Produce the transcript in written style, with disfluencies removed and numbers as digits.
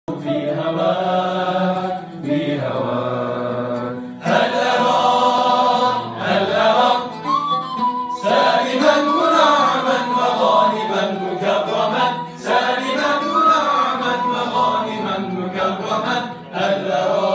في هواك في هواك. هل أراك سالما منعما وغانما مكرما، سالما منعما وغانما مكرما. هل أراك